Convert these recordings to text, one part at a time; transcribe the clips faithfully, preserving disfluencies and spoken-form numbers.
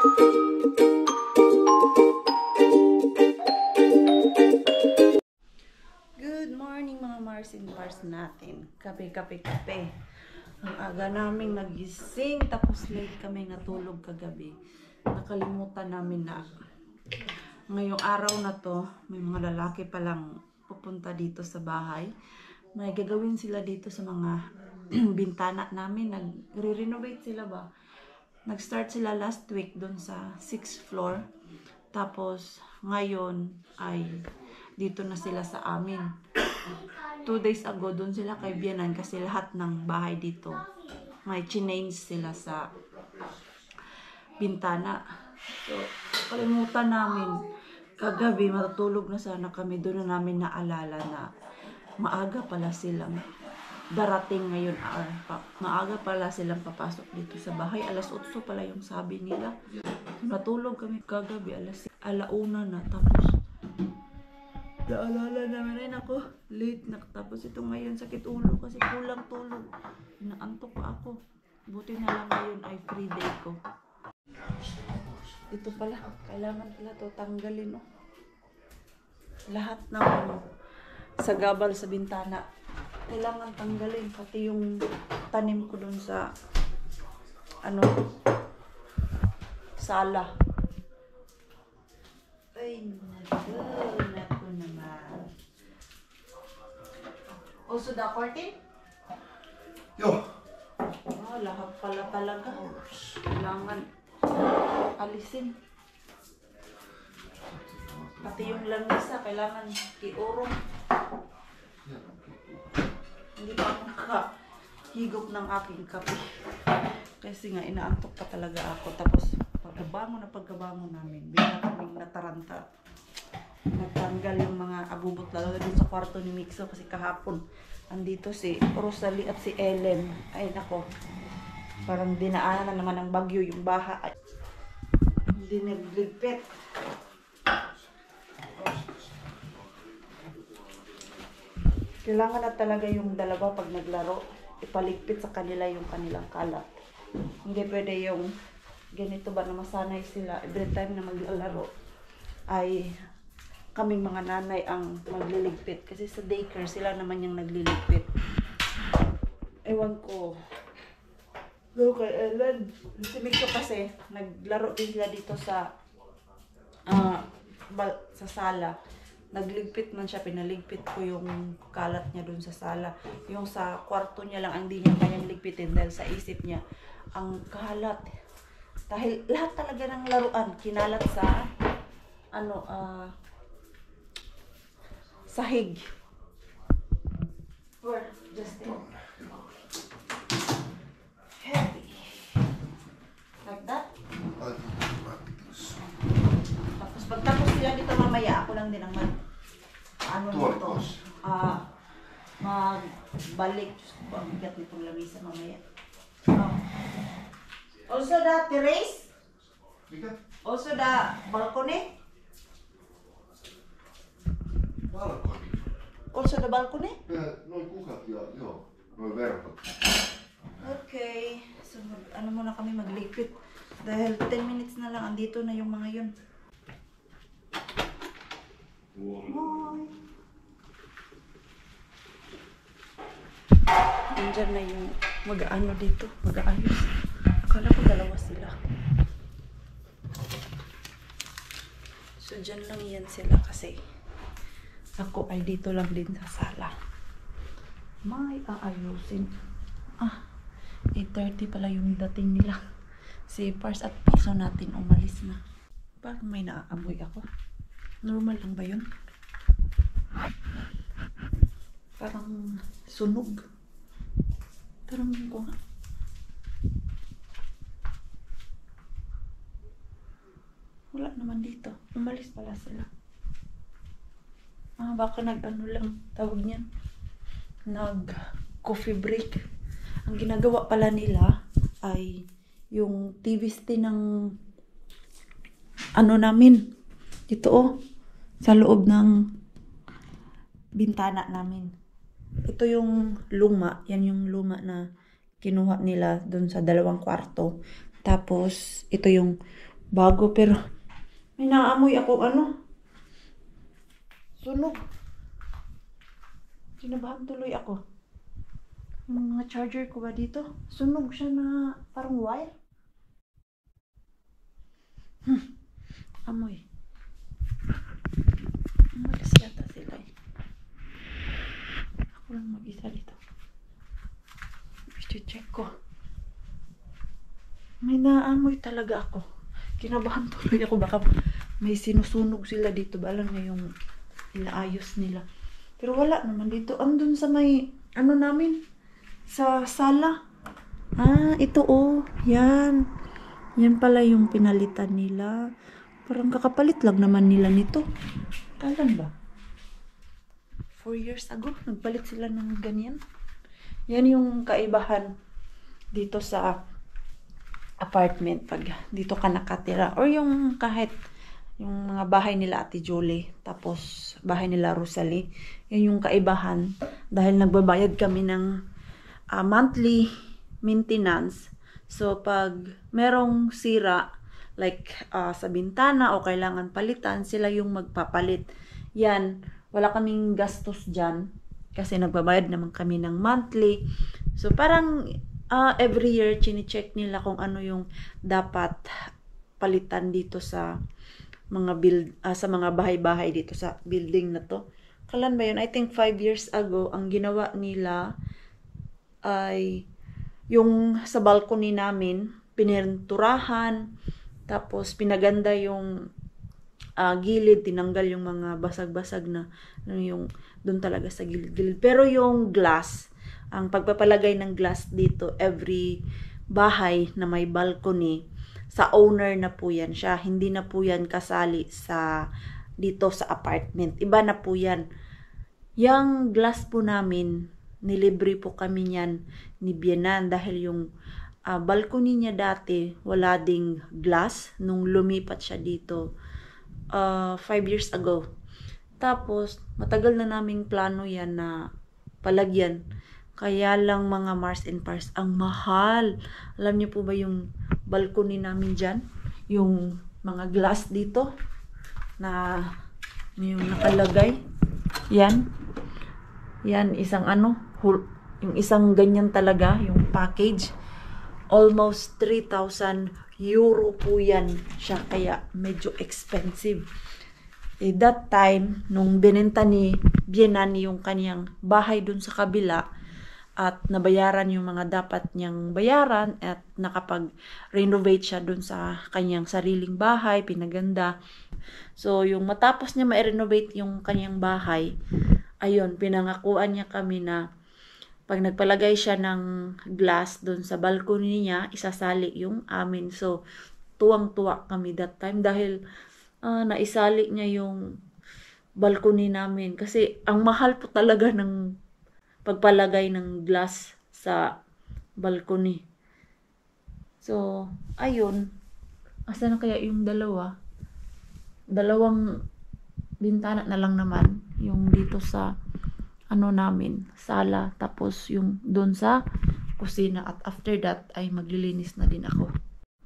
Good morning mga Mars and Pars natin. Kape, kape, kape. Ang aga naming nagising, tapos late kami natulog kagabi. Nakalimutan namin na ngayong araw na to, may mga lalaki palang pupunta dito sa bahay. May gagawin sila dito sa mga bintana namin. Nagre-renovate sila ba? Nag-start sila last week dun sa sixth floor. Tapos ngayon ay dito na sila sa amin. Two days ago dun sila kay Bianan kasi lahat ng bahay dito may chinange sila sa bintana. So, kalimutan namin. Kagabi, matutulog na sana kami. Doon na namin naalala na maaga pala silang darating ngayon. Or, pa, maaga pala silang papasok dito sa bahay. Alas otso pala yung sabi nila. Natulog kami kagabi. Alas alauna na. Tapos, naalala namin. Ay, nako, late na. Tapos ito ngayon, sakit ulo kasi kulang tulog. Inaantok pa ako. Buti na lang ngayon ay free day ko. Ito pala, kailangan pala to tanggalin, oh. Lahat ng ano, sa gabal sa bintana, kailangan tanggalin. Pati yung tanim ko dun sa, ano, sala. Ay, naku, naku naman. Also the curtain? Yo. Oh, lahat pala talaga. Kailangan alisin. Pati yung lamisa, kailangan iurong. Hindi pa ako nakahigop ng aking kape. Kasi nga, inaantok pa talaga ako. Tapos, pagkabangon na pagkabangon namin, bigla kaming nataranta. Nagtanggal yung mga abubot, lalo din sa kwarto ni Mixo. Kasi kahapon, andito si Rosalie at si Ellen. Ay, nako. Parang dinaanan na naman ng bagyo yung baha. Hindi nagligpit. Kailangan na talaga yung dalawa pag naglaro, ipaligpit sa kanila yung kanilang kalat. Hindi pwede yung ganito ba na masanay sila every time na maglalaro ay kaming mga nanay ang magliligpit. Kasi sa daycare sila naman yung nagliligpit. Ewan ko. No, kay Ellen. Si Mixo kasi, naglaro din sila dito sa uh, sa sala. Nagligpit man siya, pinaligpit ko yung kalat niya dun sa sala. Yung sa kwarto niya lang, ang di niya kanyang ligpitin dahil sa isip niya, ang kalat. Dahil lahat talaga ng laruan, kinalat sa, ano, ah, uh, sahig. Where? Justin? Heavy. Like that? Tapos pagtapos sila dito mamaya, ako lang din ang mag ano nito, ah, magbalik. Diyos ko, ang bigat nitong lamisa mamaya. Oh. Also the terrace? Also the balcony? Balkoni? Also the balcony? Noin kukat ja, joo, noin verkot. Okay. So, ano muna kami maglipit. Dahil ten minutes na lang, andito na yung mga yun. Hi! Nandiyan na yung mag-ano dito, mag-aayos. Akala ko dalawa sila. So, dyan lang yan sila kasi ako ay dito lang din sa sala. May aayusin. Ah, eight thirty pala yung dating nila. Si Pars at Piso natin umalis na. Parang may naaamoy ako. Normal lang ba yun? Parang sunog. Parang ko nga. Wala naman dito. Umalis pala sila. Ah, baka nag-ano lang tawag niyan. Nag-coffee break. Ang ginagawa pala nila ay yung T V stand ng ano namin. Dito oh. Sa loob ng bintana namin. Ito yung luma. Yan yung luma na kinuha nila dun sa dalawang kwarto. Tapos, ito yung bago, pero may naamoy ako ano. Sunog. Kinabahan tuloy ako. Yung mga charger ko ba dito? Sunog siya na parang wire. Hmm. Amoy. Umalis yata sila eh. Ako lang mag-isa dito. I-check ko. May naamoy talaga ako. Kinabahan tuloy ako. Baka may sinusunog sila dito. Balang na yung inaayos nila. Pero wala naman dito. Andun sa may, ano namin? Sa sala. Ah, ito oh. Yan. Yan pala yung pinalitan nila. Parang kakapalit lang naman nila nito. Kailan ba? Four years ago, nagpalit sila ng ganyan. Yan yung kaibahan dito sa apartment pag dito ka nakatira. Or yung kahit yung mga bahay nila Ate Julie, tapos bahay nila Rosalie. Yan yung kaibahan. Dahil nagbabayad kami ng uh, monthly maintenance. So, pag merong sira, like uh, sa bintana o kailangan palitan, sila yung magpapalit. Yan, wala kaming gastos dyan kasi nagbabayad naman kami ng monthly. So, parang uh, every year, chine-check nila kung ano yung dapat palitan dito sa mga build, uh, sa mga bahay-bahay dito sa building na to. Kailan ba yun? I think five years ago, ang ginawa nila ay yung sa balcony namin, pininturahan, tapos pinaganda yung uh, gilid, tinanggal yung mga basag-basag na ano yung doon talaga sa gilid-gilid. Pero yung glass, ang pagpapalagay ng glass dito, every bahay na may balcony, sa owner na po yan siya. Hindi na po yan kasali sa dito sa apartment. Iba na po yan. Yung glass po namin, nilibre po kami niyan ni Bienan dahil yung uh, balcony niya dati wala ding glass nung lumipat siya dito uh, five years ago. Tapos matagal na naming plano yan na palagyan. Kaya lang mga Mars and Pars, ang mahal. Alam niyo po ba yung balcony namin dyan? Yung mga glass dito na yung nakalagay. Yan. Yan, isang ano, yung isang ganyan talaga, yung package. Almost three thousand euro po yan siya. Kaya medyo expensive. Eh, that time, nung binenta ni Bienan yung kanyang bahay dun sa kabila, at nabayaran yung mga dapat niyang bayaran at nakapag-renovate siya dun sa kanyang sariling bahay, pinaganda. So, yung matapos niya ma-renovate yung kanyang bahay, ayun, pinangakuan niya kami na pag nagpalagay siya ng glass dun sa balcony niya, isasali yung amin. So, tuwang-tuwa kami that time dahil uh, naisali niya yung balcony namin. Kasi ang mahal po talaga ng pagpalagay ng glass sa balcony. So, ayun. Asa na kaya yung dalawa? Dalawang bintana na lang naman. Yung dito sa ano namin, sala. Tapos yung doon sa kusina. At after that, ay maglilinis na din ako.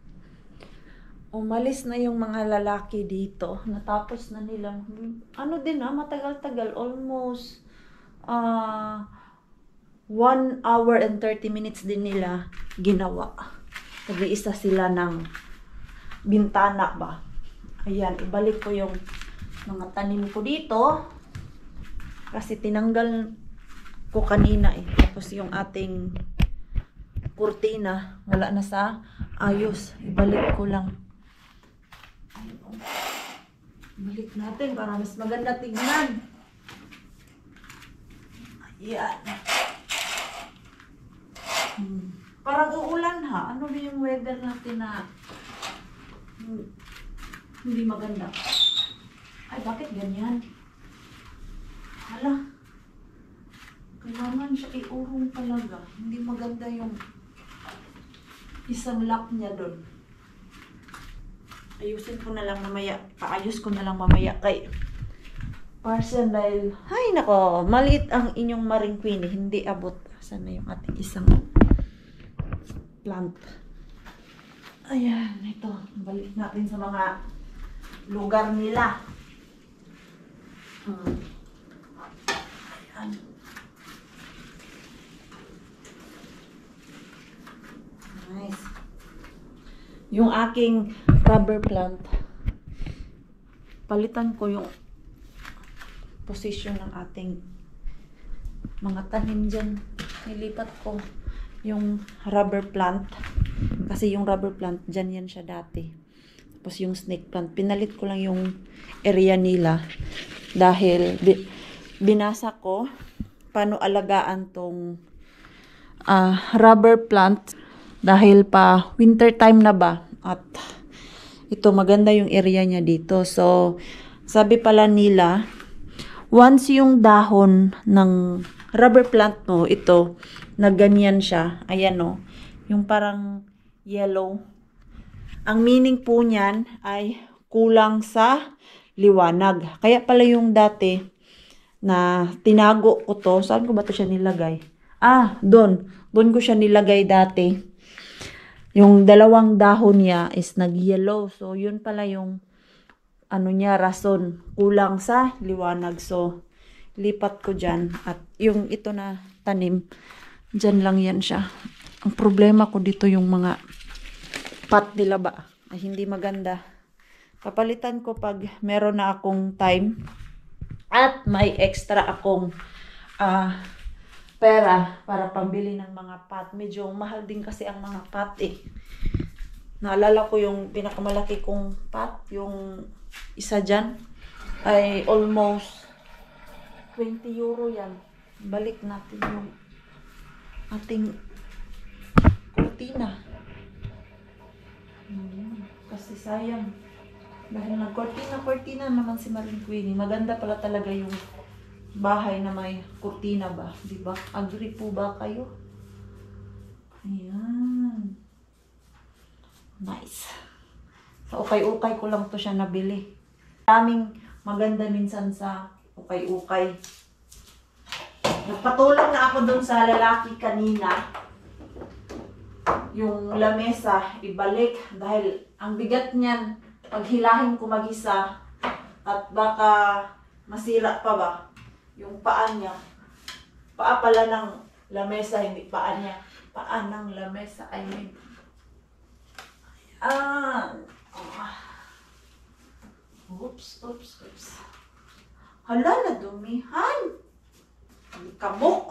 Umalis na yung mga lalaki dito. Natapos na nilang, ano din ah, matagal-tagal. Almost, ah, uh, one hour and thirty minutes din nila ginawa. Nag-iisa sila ng bintana ba. Ayan, ibalik ko yung mga tanim ko dito. Kasi tinanggal ko kanina eh. Tapos yung ating kurtina, wala na sa ayos. Ibalik ko lang. Ayun. Ibalik natin para mas maganda tignan. Ayan. Hmm. Parang uulan ha. Ano ba yung weather natin na hmm, hindi maganda? Ay, bakit ganyan? Hala. Kailangan siya iurong talaga. Hindi maganda yung isang lock niya doon. Ayusin ko na lang mamaya. Paayos ko na lang mamaya kay Parson dahil, ay nako, maliit ang inyong Maring Queenie. Hindi abot. Saan na yung ating isang plant? Ayan, ito. Balik natin sa mga lugar nila. Hmm. Ayan. Nice. Yung aking rubber plant, palitan ko yung position ng ating mga tanim dyan. Nilipat ko yung rubber plant kasi yung rubber plant dyan yan siya dati. Tapos yung snake plant, pinalit ko lang yung area nila dahil bi binasa ko paano alagaan tong uh, rubber plant dahil pa winter time na ba at ito maganda yung area niya dito. So sabi pala nila, once yung dahon ng rubber plant mo, ito, na ganyan siya, ayan o, yung parang yellow. Ang meaning po niyan ay kulang sa liwanag. Kaya pala yung dati na tinago ko to, saan ko ba to siya nilagay? Ah, doon. Doon ko siya nilagay dati. Yung dalawang dahon niya is nag-yellow. So, yun pala yung ano niya, rason, kulang sa liwanag. So, lipat ko dyan. At yung ito na tanim, dyan lang yan siya. Ang problema ko dito yung mga pot nila ba, ay hindi maganda. Papalitan ko pag meron na akong time at may extra akong uh, pera para pambili ng mga pot. Medyo mahal din kasi ang mga pot eh. Naalala ko yung pinakamalaki kong pot, yung isa dyan, ay almost twenty euro yan. Balik natin yung ating kurtina. Hmm, kasi sayang. Dahil nag-kurtina-kurtina naman si Maring Queenie. Maganda pala talaga yung bahay na may kurtina ba? Diba? Agree po ba kayo? Ayan. Nice. Sa ukay-ukay ko lang to siya nabili. Daming maganda minsan sa ukay-ukay. Nagpatulong na ako dun sa lalaki kanina. Yung lamesa, ibalik. Dahil ang bigat niyan, paghilahin ko mag-isa at baka masira pa ba yung paa niya. Paa pala ng lamesa, hindi paa niya. Paa ng lamesa, I mean. Ayan. Oops, oops, oops. Hala, nadumihan. Kamok.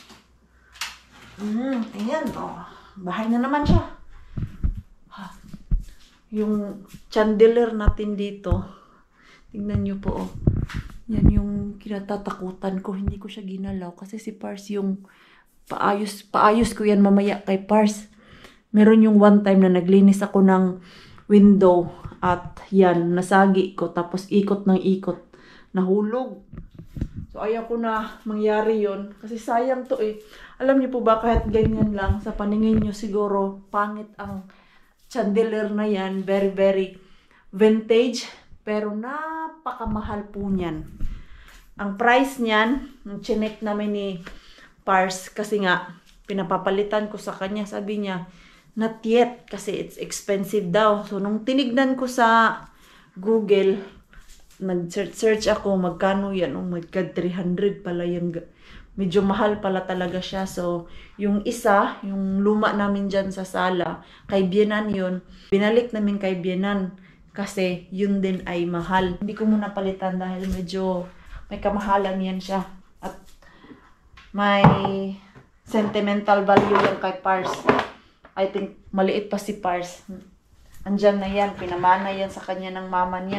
Hmm, ayan, oh. Bahay na naman siya. Ha. Yung chandelier natin dito. Tingnan nyo po, oh. Yan yung kinatatakutan ko. Hindi ko siya ginalaw. Kasi si Pars yung paayos, paayos ko yan mamaya kay Pars. Meron yung one time na naglinis ako ng window. At yan, nasagi ko. Tapos ikot ng ikot. Nahulog. So, ayaw ko na mangyari yon kasi sayang to eh. Alam niyo po ba, kahit ganyan lang, sa paningin niyo siguro, pangit ang chandelier na yan. Very, very vintage. Pero napakamahal po niyan. Ang price niyan, chinek namin ni Pars, kasi nga, pinapapalitan ko sa kanya. Sabi niya, not yet, kasi it's expensive daw. So, nung tinignan ko sa Google, nag-search ako, magkano yan? Oh my God, three hundred pala yan. Medyo mahal pala talaga siya. So, yung isa, yung luma namin dyan sa sala, kay Bienan yun. Binalik namin kay Bienan kasi yun din ay mahal. Hindi ko muna palitan dahil medyo may kamahalan yan siya. At may sentimental value yan kay Pars. I think maliit pa si Pars. Andyan na yan, pinamana yan sa kanya ng mama niya.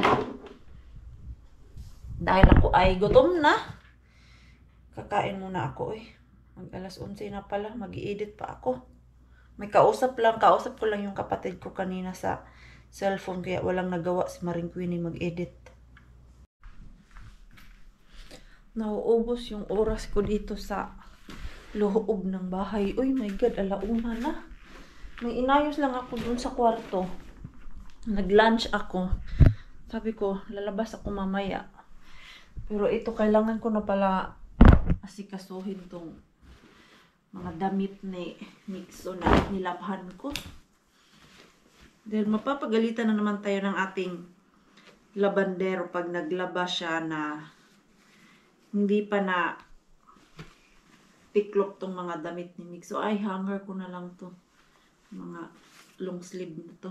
Dahil ako ay gutom na, kakain muna ako eh. Mag alas onse na pala, mag-i-edit pa ako. May kausap lang, kausap ko lang yung kapatid ko kanina sa cellphone, kaya walang nagawa si Maring Queenie mag-edit. Nauubos yung oras ko dito sa loob ng bahay. Uy, my God, alauna na. May inayos lang ako dun sa kwarto. Nag-lunch ako. Sabi ko, lalabas ako mamaya. Pero ito, kailangan ko na pala asikasuhin tong mga damit ni Nixon na nilabhan ko. Dahil mapapagalitan na naman tayo ng ating labandero pag naglaba siya na hindi pa na tiklop tong mga damit ni Mig. So, ay, hanger ko na lang to. Mga long sleeve na to.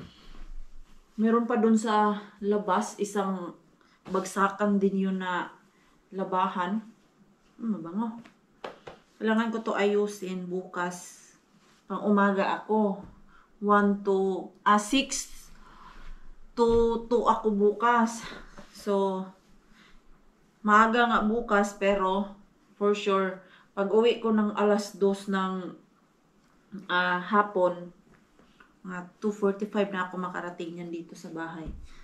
Meron pa dun sa labas, isang bagsakan din yun na labahan. Ano ba nga? Kailangan ko to ayusin bukas. Pang umaga ako. one to, ah, six to two ako bukas. So, maaga nga bukas, pero for sure, pag uwi ko ng alas dos ng uh, hapon, mga two forty-five na ako makarating yan dito sa bahay.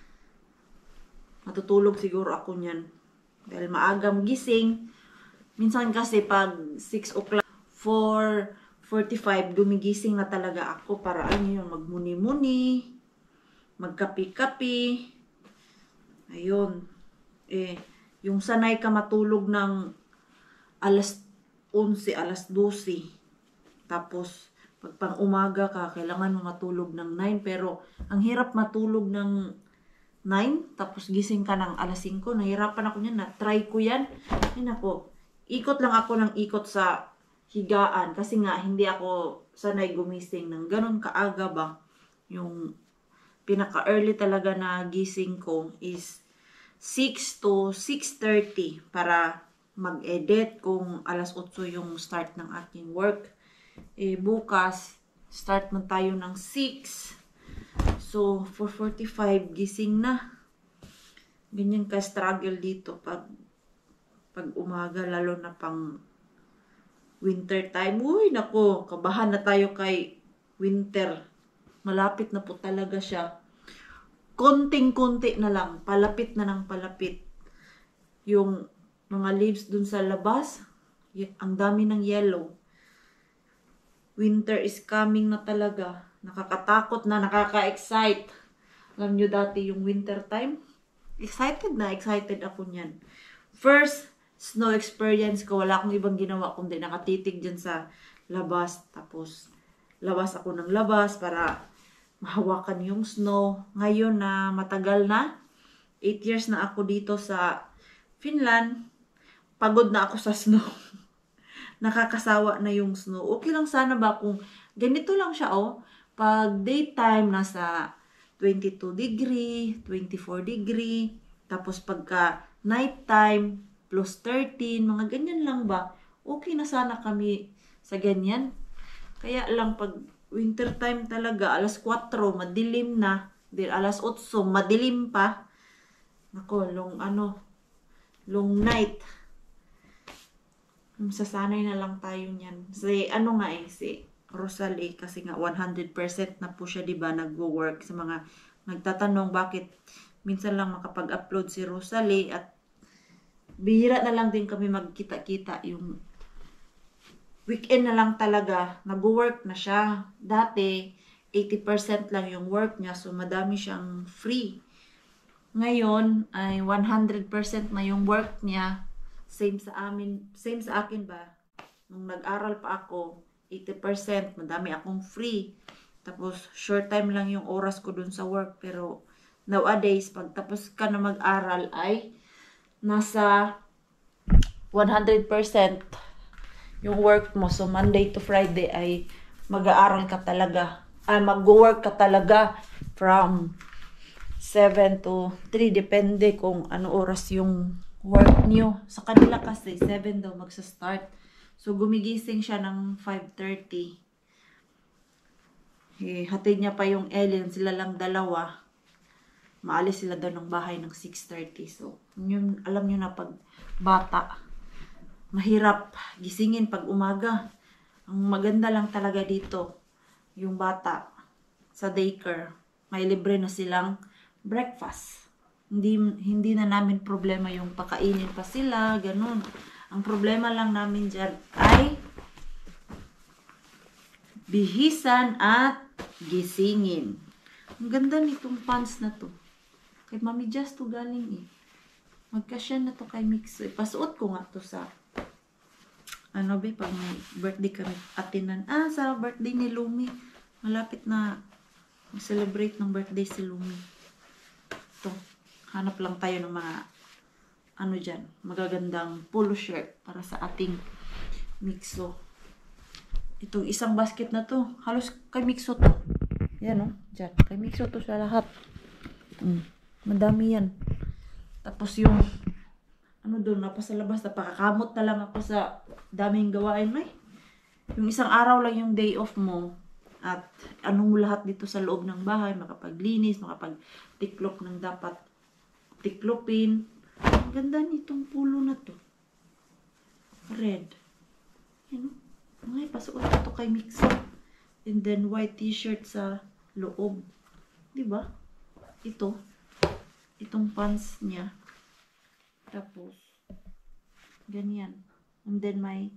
Matutulog siguro ako niyan. Dahil maagang gising. Minsan kasi pag six o'clock, four forty-five, gumigising na talaga ako para ano yun, magmuni-muni, magkapi-kapi. Ayun. Eh, yung sanay ka matulog ng alas eleven, alas twelve. Tapos, pag pang umaga ka, kailangan mo matulog ng nine. Pero, ang hirap matulog ng nine, tapos gising ka ng alas five. Nahirapan ako niyan. Na-try ko yan. Yan ako. Ikot lang ako ng ikot sa higaan. Kasi nga, hindi ako sanay gumising ng ganun kaaga ba. Yung pinaka-early talaga na gising ko is six to six thirty para mag-edit kung alas eight yung start ng aking work. Eh, bukas, start man tayo ng six. So, four forty-five, gising na. Ganyan ka-struggle dito pag pag umaga, lalo na pang winter time. Uy, nako, kabahan na tayo kay winter. Malapit na po talaga siya. Konting-konti na lang, palapit na ng palapit. Yung mga leaves dun sa labas, ang dami ng yellow. Winter is coming na talaga. Nakakatakot na, nakaka-excite. Alam nyo dati yung winter time? Excited na, excited ako niyan. First snow experience ko, wala akong ibang ginawa kundi nakatitig dyan sa labas. Tapos, labas ako ng labas para mahawakan yung snow. Ngayon na matagal na, eight years na ako dito sa Finland, pagod na ako sa snow. Nakakasawa na yung snow. Okay lang sana ba kung ganito lang siya, oh. Pag daytime, nasa twenty-two degree, twenty-four degree. Tapos pagka nighttime, plus thirteen, mga ganyan lang ba? Okay na sana kami sa ganyan. Kaya lang pag winter time talaga, alas four, madilim na. Then alas eight, madilim pa. Nako, long ano, long night. Sasanay na lang tayo niyan. Si ano nga eh, si Rosalie, kasi nga one hundred percent na po siya, diba, nagwo-work. Sa mga nagtatanong bakit minsan lang makapag-upload si Rosalie at bihira na lang din kami magkita-kita. Yung weekend na lang talaga, nag-work na siya. Dati, eighty percent lang yung work niya, so madami siyang free. Ngayon, ay one hundred percent na yung work niya. Same sa amin, same sa akin ba? Nung nag-aral pa ako, eighty percent, madami akong free. Tapos, short time lang yung oras ko dun sa work. Pero, nowadays, pag tapos ka na mag-aral ay nasa one hundred percent yung work mo. So, Monday to Friday ay mag-aaral ka talaga. Ay, mag-work ka talaga from seven to three. Depende kung ano oras yung work niyo. Sa kanila kasi, seven daw magsa-start. So, gumigising siya ng five thirty. Eh, hatid niya pa yung Ellen. Sila lang dalawa. Maalis sila daw ng bahay ng six thirty. So, yun, alam nyo na pag bata, mahirap gisingin pag umaga. Ang maganda lang talaga dito, yung bata sa daycare, may libre na silang breakfast. Hindi, hindi na namin problema yung pakainin pa sila, ganun. Ang problema lang namin dyan ay bihisan at gisingin. Ang ganda nitong pants na to. Kay Mami Just to galing eh. Magkasya na to kay Mixo. Ipasuot ko nga to sa ano ba, pag may birthday kami atinan. Ah, sa birthday ni Lumi. Malapit na Mag-celebrate ng birthday si Lumi. Ito. Hanap lang tayo ng mga ano dyan, magagandang polo shirt para sa ating mixo. Itong isang basket na to, halos kay mixo to. Yan o, oh, dyan. Kay mixo to sa lahat. Mm, madami yan. Tapos yung, ano doon, napasalabas, napakakamot na lang ako sa daming gawain. May, yung isang araw lang yung day off mo. At ano mo lahat dito sa loob ng bahay, makapaglinis, makapagtiklop ng dapat tiklopin. Ang ganda nitong pulo na to. Red. Yan o. Ngay, pasuot ko to kay Mixo. And then, white t-shirt sa loob. Diba? Ito. Itong pants niya. Tapos, ganyan. And then, may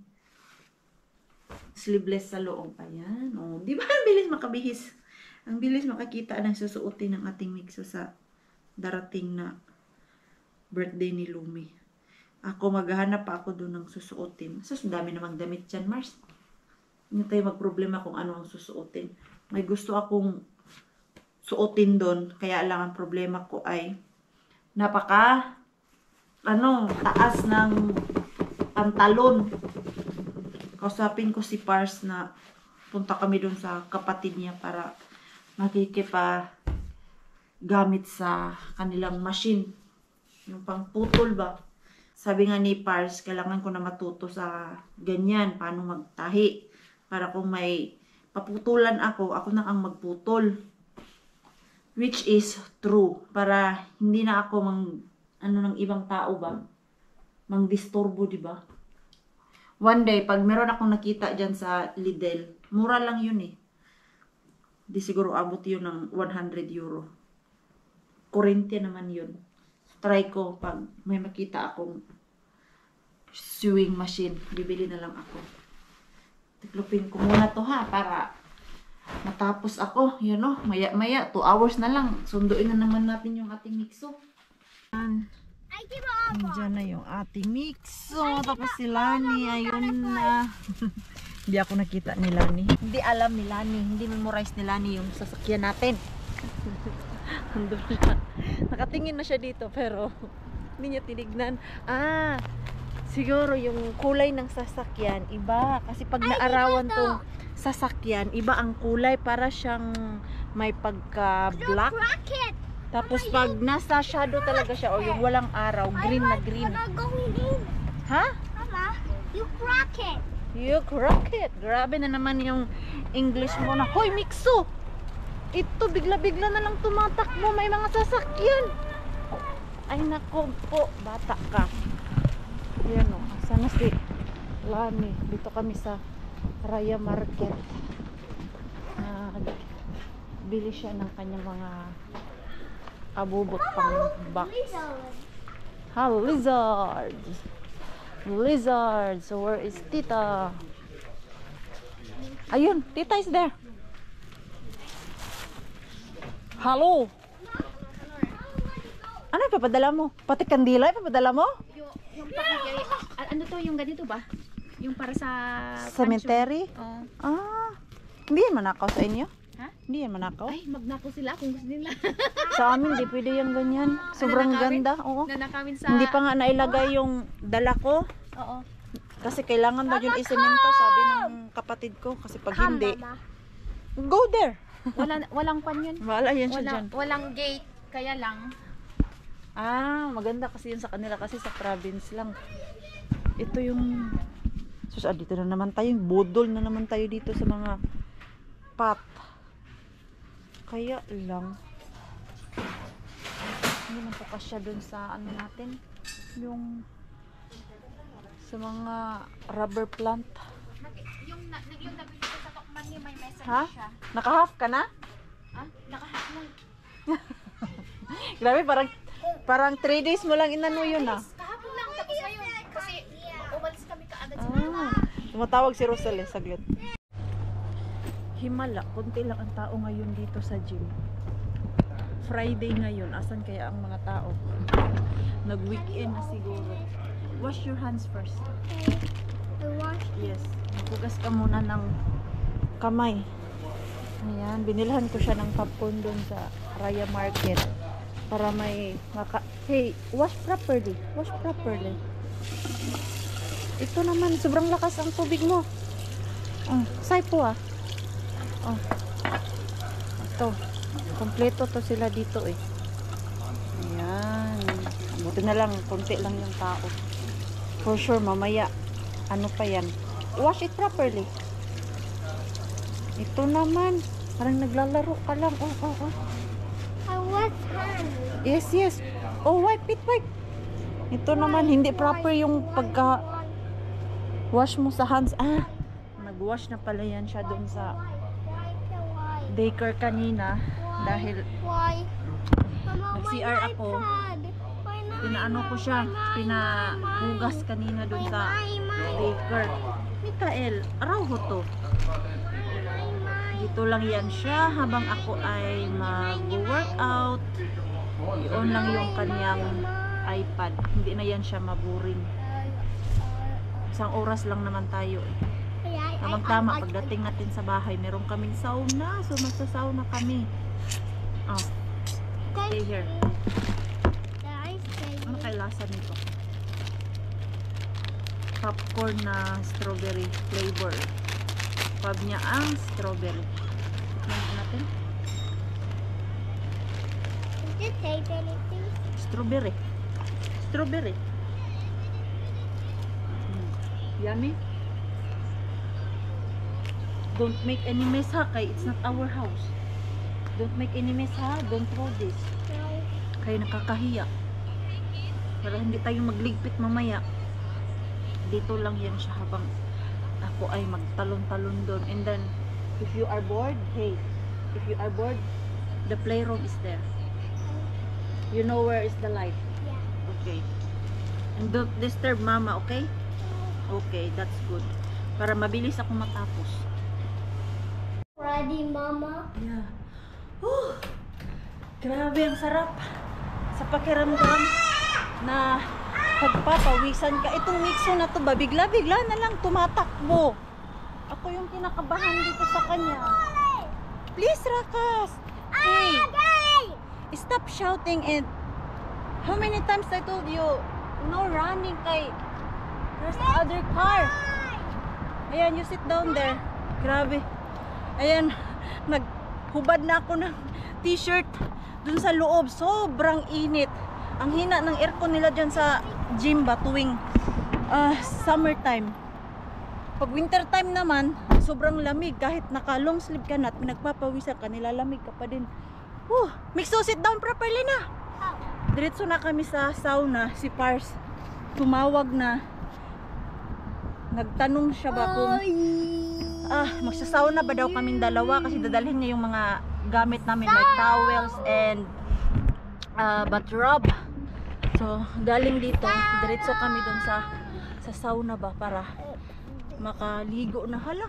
sleeveless sa loob. Ayan. O, diba? Ang bilis makabihis. Ang bilis makakita ng susuotin ng ating Mixo sa darating na birthday ni Lumi. Ako, maghahanap pa ako doon ng susuotin. Sus, dami namang damit dyan, Mars. Hindi tayo magproblema kung ano ang susuotin. May gusto akong suotin doon. Kaya lang ang problema ko ay napaka ano, taas ng pantalon. Kausapin ko si Pars na punta kami doon sa kapatid niya para makikipa gamit sa kanilang machine. Yung pangputol ba? Sabi nga ni Pars, kailangan ko na matuto sa ganyan, paano magtahi. Para kung may paputulan ako, ako na ang magputol. Which is true. Para hindi na ako mang, ano ng ibang tao ba? Mang disturbo, di ba? One day, pag meron akong nakita dyan sa Lidl, mura lang yun eh. Di siguro abot yun ng one hundred euro. Kurente naman yun. Try ko pag may makita akong sewing machine. Bibili na lang ako. Tiklopin ko muna to ha para matapos ako. Yan o. Maya maya. two hours na lang. Sunduin na naman natin yung ating mixo. Diyan na yung ating mixo. Tapos si Lani. Ayun na. Hindi ako nakita ni Lani. Hindi alam ni Lani. Hindi memorize ni Lani yung sasakyan natin. Andun na. Nakatingin na siya dito pero hindi niya tinignan. Ah, siguro yung kulay ng sasakyan iba. Kasi pag naarawan tong sasakyan, iba ang kulay. Para siyang may pagka-black. Tapos pag nasa shadow talaga siya o yung walang araw, green na green. Ha? Mama, you crack it. You crack it. Grabe na naman yung English mo na. Hoy, Mixo! Ito, bigla-bigla na lang tumatakbo. May mga sasakyan. Ay, nako po. Bata ka. Ayan o. Sana si Lani. Dito kami sa Raya Market. Ah, bili siya ng kanyang mga abubot pang box. Ha, lizard. Lizard. So, where is Tita? Ayun, Tita is there. Hello. Ano ipapadala mo? Pati kandila ipapadala mo? Yung, yung pakigay, ano to, yung ganito ba? Yung para sa Cemetery? Oh. Ah. Hindi yan manakaw sa inyo? Ha? Hindi yan manakaw? Ay, magnako sila kung gusto nila. Sa amin, di pwede yan ganyan. Sobrang Nanakawin? ganda. Oo. Nanakawin sa... Hindi pa nga nailagay yung dala ko. Oo. Kasi kailangan ba yun isemento, sabi ng kapatid ko. Kasi pag hindi, go there. Wala, walang pan yun. Wala yan siya Wala, dyan. walang gate, kaya lang. Ah, maganda kasi yun sa kanila. Kasi sa province lang. Ito yung... Sus, ah, dito na naman tayo. Budol na naman tayo dito sa mga pot. Kaya lang. Hindi man po kasya dun sa ano natin. Yung... Sa mga rubber plant. Yung, yung nabili ko sa Tokman niya, may message Ha? siya. Naka-half ka na? Ah, nakahat lang. Grabe, parang parang three days mo lang inano yun ah. Kahapon lang, tapos ngayon. Kasi umalis kami kaagad sa Ah, tumatawag si Rosale, saglit. Himala, konti lang ang tao ngayon dito sa gym. Friday ngayon, asan kaya ang mga tao? Nag-weekend na siguro. Wash your hands first. I wash. Yes, maghugas ka muna ng kamay. Ayan, binilhan ko siya ng popcorn doon sa Raya Market para may maka... Hey, wash properly. Wash properly. Ito naman, sobrang lakas ang tubig mo. Oh, say po ah. Oh. Ito. Kompleto to sila dito eh. Ayan. Buti na lang, konti lang yung tao. For sure, mamaya, ano pa yan? Wash it properly. Ito naman, parang naglalaro ka lang. Oh, oh, oh. I was hand. Yes, yes. Oh, wipe it, wipe. Ito naman, hindi proper yung pagka wash mo sa hands. Ah, nag-wash na pala yan siya doon sa Why? daycare kanina. Dahil Why? nag-C R ako. Pinaano ko siya, pinahugas kanina doon sa daycare. Mikael, araw to. Dito lang yan siya habang ako ay mag-workout. Yun lang yung kanyang iPad. Hindi na yan siya maburing. Isang oras lang naman tayo eh. Tamang-tama, pagdating natin sa bahay, meron kaming sauna. So, magsasauna kami. Oh, stay here. Ano kay lasa nito? Popcorn na strawberry flavor. Pab niya ang strawberry. Tignan natin. Did it taste anything? Strawberry. Strawberry. Mm. Yummy. Don't make any mess ha, kay it's not our house. Don't make any mess ha, don't throw this. No. Kaya nakakahiya. Para hindi tayo magligpit mamaya. Dito lang yan siya habang ako ay magtalon-talon doon. And then, if you are bored, hey, if you are bored, the playroom is there. You know where is the light? Yeah. Okay. And don't disturb mama, okay? Okay, that's good. Para mabilis ako matapos. Ready, Mama? Yeah. Whew. Grabe, ang sarap. Sa pakiramdam na pagpapawisan ka. Itong mixo na to ba, bigla-bigla na lang tumatakbo. Ako yung kinakabahan dito sa kanya. Please, Rakas. Hey, stop shouting and how many times I told you, no running kay there's the other car. Ayan, you sit down there. Grabe. Ayan, naghubad na ako ng t-shirt dun sa loob. Sobrang init. Ang hina ng aircon nila dyan sa gym ba tuwing uh, summertime. Pag winter time naman, sobrang lamig. Kahit naka long sleeve ka na at pinagpapawisan ka, nilalamig ka pa din. Whew, Mixo, sit down properly na. Diretso na kami sa sauna. Si Pars tumawag na. Nagtanong siya ba kung ah, magsasauna ba daw kaming dalawa kasi dadalhin niya yung mga gamit namin like towels and uh, bathrobe. So, galing dito, diretso kami dun sa sa sauna ba para makaligo na. Hala.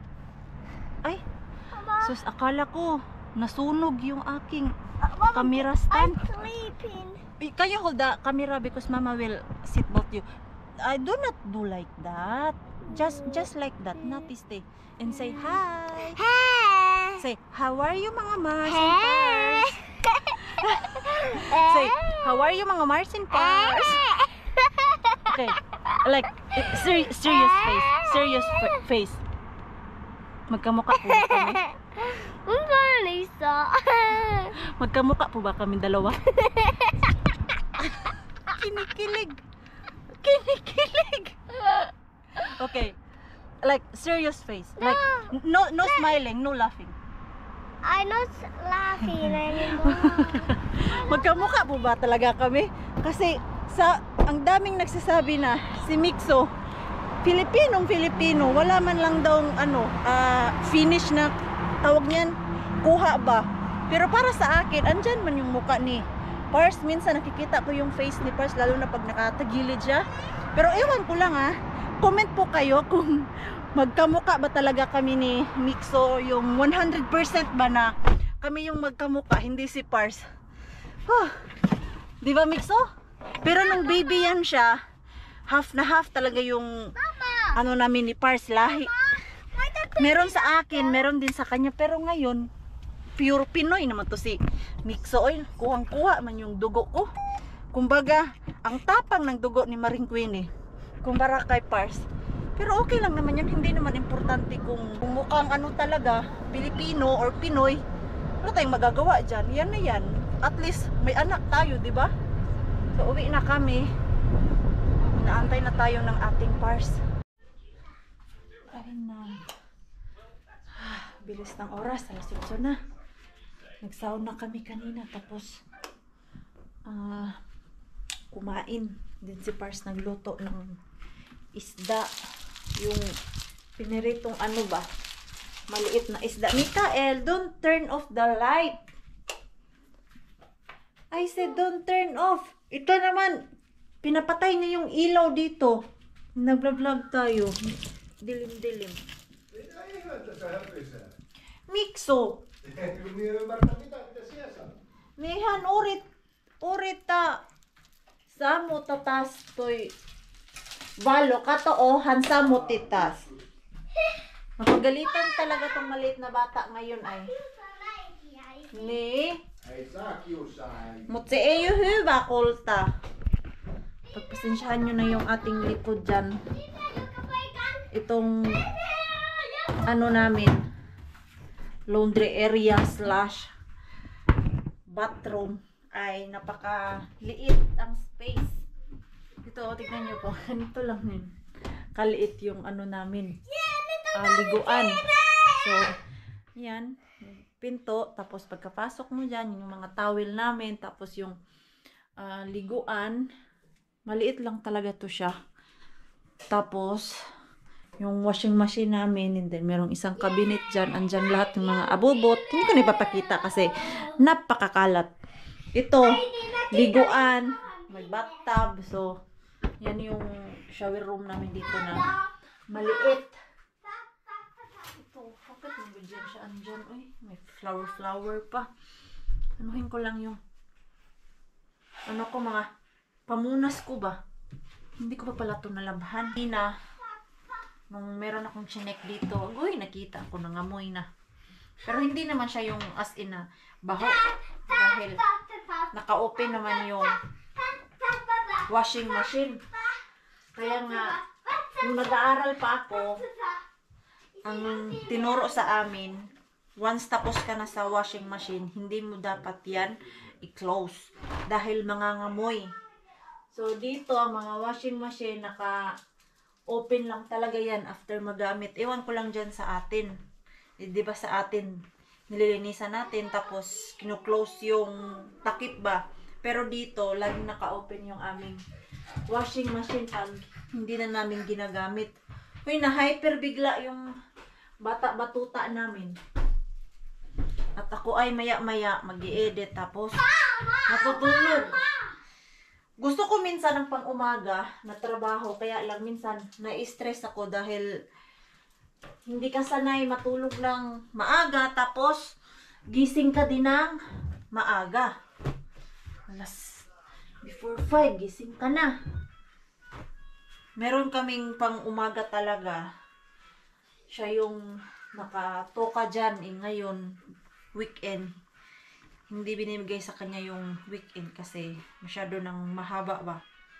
Ay, sus, akala ko nasunog yung aking camera stand. I'm sleeping. Can you hold the camera because mama will sit both you. I do not do like that. Just just like that, not stay and say hi. Hey. Say, how are you mga Mars and Pars? Say, how are you mga Mars and Pars? Okay, like ser serious face, serious face. Magkamukha po ba kami? Lisa. Magkamukha po ba kami dalawa? Kinikilig. Kinikilig. Okay. Like serious face. Like no no smiling, no laughing. I'm not laughing anymore. Magkamukha po ba talaga kami? Kasi sa ang daming nagsasabi na si Mixo Filipinong Filipino, wala man lang daw ano, uh, finish na tawag niyan, kuha ba? Pero para sa akin, andyan man yung mukha ni Pars. Minsan nakikita ko yung face ni Pars lalo na pag nakatagilid siya. Pero ewan ko lang ha. Comment po kayo kung magkamukha ba talaga kami ni Mixo, yung one hundred percent ba na kami yung magkamukha, hindi si Pars. Huh. Di ba Mixo? Pero nung baby yan siya, half na half talaga yung Mama, ano namin ni Pars, lahi. why the Meron sa akin, meron din sa kanya. Pero ngayon, pure Pinoy naman to si Mixo. Oy, kuhang-kuha man yung dugo ko. Kumbaga, ang tapang ng dugo ni Maring Queenie. Kumpara kay Pars. Pero okay lang naman yan. Hindi naman importante kung, kung mukhang ano talaga, Pilipino or Pinoy. Ano tayong magagawa dyan? Yan na yan. At least, may anak tayo, di ba? So, uwi na kami. Inaantay na tayo ng ating Pars. Ayun na. Ah, bilis ng oras. Alas otso na. Nagsaon na kami kanina. Tapos, ah, kumain. Din si Pars nagluto ng isda. Yung piniritong ano ba? Maliit na isda. Mikael, don't turn off the light. I said, don't turn off. Ito naman, pinapatay niya yung ilaw dito. Nagla-vlog tayo. Dilim-dilim. Mikso. Nihan, urit. Urit ta. Samo tatas toy. Balo, katoo, hansa mo titas. Mapagalitan talaga tong maliit na bata ngayon ay. Ni. Mutsi eyo huba kulta. Pagpasensyahan nyo na yung ating likod dyan. Itong ano namin, laundry area slash bathroom ay napakaliit ang space. Ito, tignan nyo po. Ganito lang yun. Kaliit yung ano namin. Uh, liguan. So, yan. Pinto. Tapos pagkapasok mo dyan, yung mga towel namin. Tapos yung uh, liguan. Maliit lang talaga to siya. Tapos, yung washing machine namin. And then, merong isang cabinet dyan. Andyan lahat ng mga abubot. Hindi ko na ipapakita kasi napakakalat. Ito, liguan. May bathtub. So, yan yung shower room namin dito na maliit. Ito, bakit nabigyan siya andyan? Uy, may flower-flower pa. Anuhin ko lang yung ano ko, mga pamunas ko ba? Hindi ko pa pala ito nalabhan. Hindi na, nung meron akong chinek dito, uy, nakita ko, nangamoy na. Pero hindi naman siya yung as in na baho. Dahil naka-open naman yung washing machine. Kaya nga, nung nag-aaral pa ako, ang tinuro sa amin, once tapos ka na sa washing machine, hindi mo dapat yan i-close. Dahil mangangamoy. So, dito, ang mga washing machine, naka-open lang talaga yan after magamit. Ewan ko lang dyan sa atin. Eh, di ba sa atin, nililinisan natin, tapos kinu-close yung takip ba? Pero dito, laging naka-open yung aming washing machine pag hindi na namin ginagamit. Uy, na-hyper bigla yung bata-batuta namin. At ako ay maya-maya mag-i-edit tapos natutulog. Gusto ko minsan ng pang-umaga na trabaho, kaya lang minsan na-stress ako dahil hindi ka sanay matulog ng maaga tapos gising ka din ng maaga. Alas before five, gising ka na. Meron kaming pang-umaga talaga. Siya yung nakatoka dyan. Eh, ngayon, weekend. Hindi binibigay sa kanya yung weekend kasi masyado nang mahaba ba.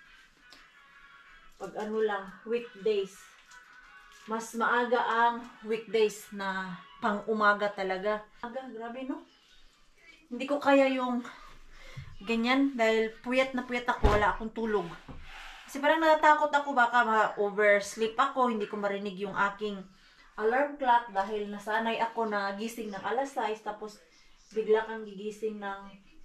Pag ano lang, weekdays. Mas maaga ang weekdays na pang-umaga talaga. Aga, grabe no? Hindi ko kaya yung ganyan dahil puyat na puyat ako, wala akong tulog. Kasi parang natatakot ako baka ma-oversleep ako, hindi ko marinig yung aking alarm clock dahil nasanay ako na gising ng alas sais tapos bigla kang gigising ng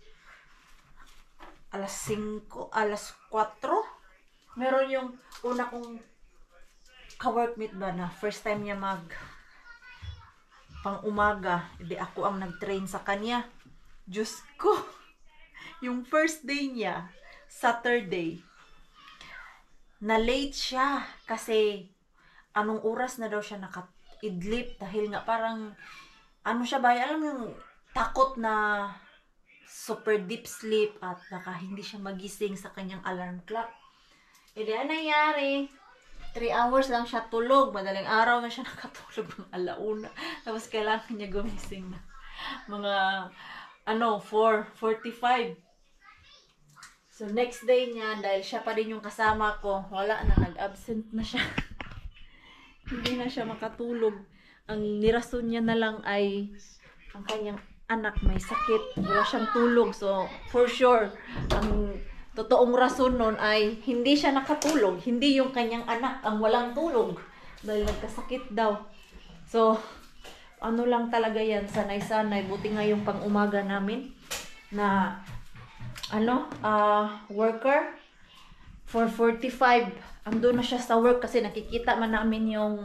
alas singko, alas kwatro. Meron yung una kong ka-workmate ba na first time niya mag pang umaga, hindi ako ang nag-train sa kanya. Diyos ko! Yung first day niya, Saturday, na late siya kasi anong oras na daw siya naka-idlip dahil nga parang ano siya ba, alam yung takot na super deep sleep at baka hindi siya magising sa kanyang alarm clock. E di, anong nangyari? three hours lang siya tulog. Madaling araw na siya nakatulog ng alauna. Tapos kailangan niya gumising na mga ano, four forty-five. So, next day niya, dahil siya pa rin yung kasama ko, wala na, nag-absent na siya. Hindi na siya makatulog. Ang nirason niya na lang ay ang kanyang anak may sakit. Wala siyang tulog. So, for sure, ang totoong rason nun ay hindi siya nakatulog. Hindi yung kanyang anak ang walang tulog. Dahil nagkasakit daw. So, ano lang talaga yan, sanay-sanay. Buti nga yung pang-umaga namin na ano, uh, worker for forty-five. Ando na siya sa work kasi nakikita man namin yung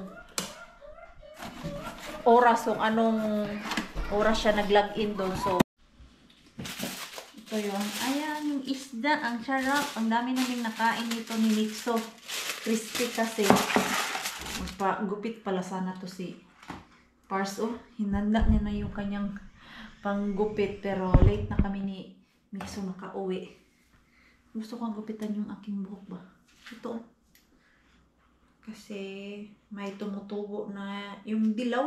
oras kung anong oras siya nag-login doon. So, ito yun. Ayan, yung isda. Ang sarap. Ang dami naming nakain nito ni Nixo. Crispy kasi. Magpa, gupit pala sana to si Pars. Oh, hinanda niya na yung kanyang panggupit. Pero late na kami ni Nixo nakauwi. Gusto kong gupitan yung aking buhok ba? Ito. Kasi may tumutubo na yung dilaw.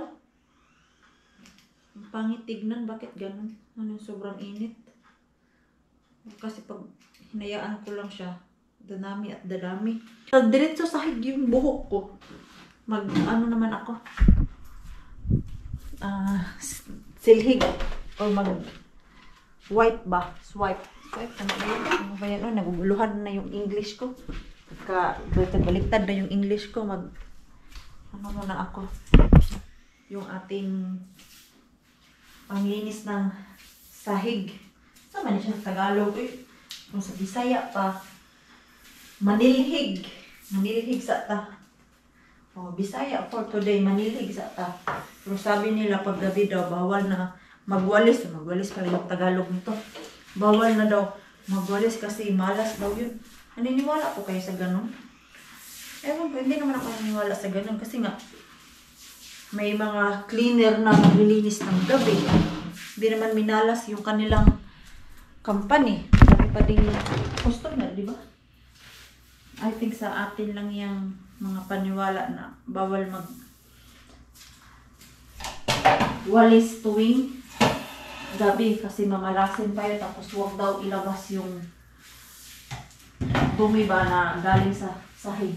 Ang pangit tignan. Bakit ganun? Ano, sobrang init. Kasi pag hinayaan ko lang siya, dadami at dadami. Diretso sahig yung buhok ko. Mag, ano naman ako? Ah, uh, silhig. O mag wipe ba? Swipe. Swipe. Ano ba yun? Ano ba yan? Oh, naguguluhan na yung English ko. Ka, baliktad na yung English ko. Mag, ano muna ako? Yung ating panglinis ng sahig. Sama niya siya sa Tagalog. Eh. Kung sa Bisaya pa. Manilhig. Manilhig sa ta. Oh, Bisaya for today. Manilhig sa ta. Pero sabi nila pag gabi daw, bawal na magwalis. Magwalis pala yung Tagalog nito. Bawal na daw magwalis kasi malas daw yun. Naniniwala po kayo sa ganun? Ewan ko, hindi naman ako naniniwala sa ganun. Kasi nga, may mga cleaner na naglilinis ng gabi. Hindi naman minalas yung kanilang company. Sabi pa din customer, di ba? I think sa atin lang yung mga paniwala na bawal mag walis tuwing gabi kasi mamalasin pa yun tapos huwag daw ilabas yung dumi ba na galing sa sahig.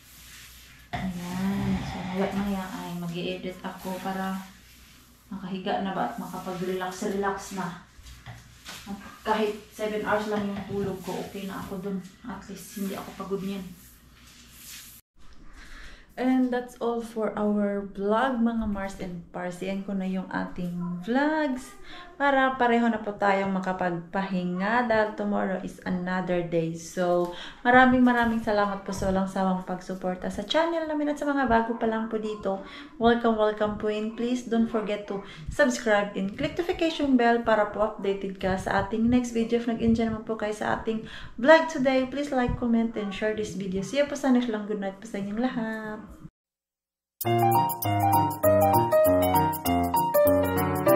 Ayan. So, maya-maya ay mag-i-edit ako para makahiga na ba at makapag-relax-relax na. At kahit seven hours lang yung tulog ko, okay na ako dun. At least hindi ako pagod niyan. And that's all for our vlog, mga Mars and Pars. Yan ko na yung ating vlogs. Para pareho na po tayong makapagpahinga dahil tomorrow is another day. So, maraming maraming salamat po sa walang sawang pagsuporta sa channel namin at sa mga bago pa lang po dito. Welcome, welcome po and please don't forget to subscribe and click notification bell para po updated ka sa ating next video. If nag-enjoy naman po kayo sa ating vlog today, please like, comment, and share this video. See you po sa next lang. Good night po sa inyong lahat.